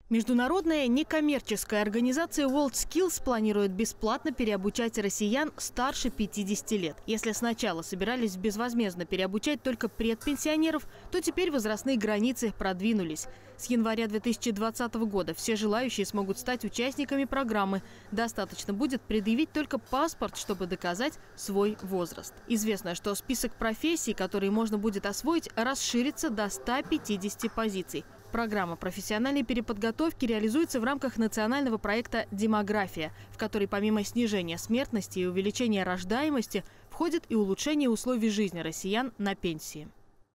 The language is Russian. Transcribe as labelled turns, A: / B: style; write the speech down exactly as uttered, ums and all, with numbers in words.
A: Международная некоммерческая организация WorldSkills планирует бесплатно переобучать россиян старше пятидесяти лет. Если сначала собирались безвозмездно переобучать только предпенсионеров, то теперь возрастные границы продвинулись. С января две тысячи двадцатого года все желающие смогут стать участниками программы. Достаточно будет предъявить только паспорт, чтобы доказать свой возраст. Известно, что список профессий, которые можно будет освоить, расширится до ста пятидесяти позиций. Программа профессиональной переподготовки реализуется в рамках национального проекта «Демография», в который помимо снижения смертности и увеличения рождаемости входит и улучшение условий жизни россиян на пенсии.